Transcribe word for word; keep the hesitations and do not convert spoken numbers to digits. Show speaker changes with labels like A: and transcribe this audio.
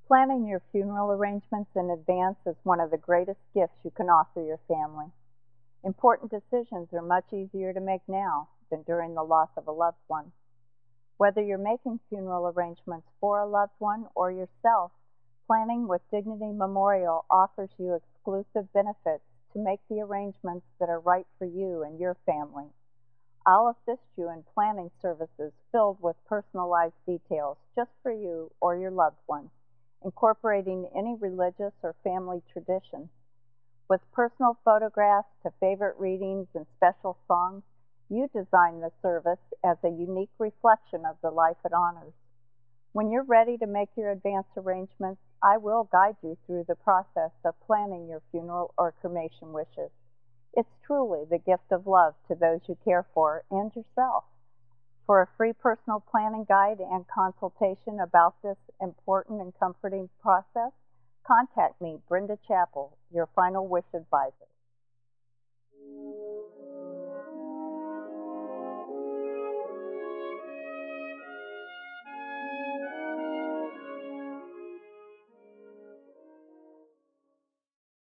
A: Planning your funeral arrangements in advance is one of the greatest gifts you can offer your family. Important decisions are much easier to make now than during the loss of a loved one. Whether you're making funeral arrangements for a loved one or yourself, planning with Dignity Memorial offers you exclusive benefits to make the arrangements that are right for you and your family. I'll assist you in planning services filled with personalized details just for you or your loved one, incorporating any religious or family tradition. With personal photographs to favorite readings and special songs, you design the service as a unique reflection of the life it honors. When you're ready to make your advance arrangements, I will guide you through the process of planning your funeral or cremation wishes. It's truly the gift of love to those you care for and yourself. For a free personal planning guide and consultation about this important and comforting process, contact me, Brenda Chappell, your Final Wish Advisor.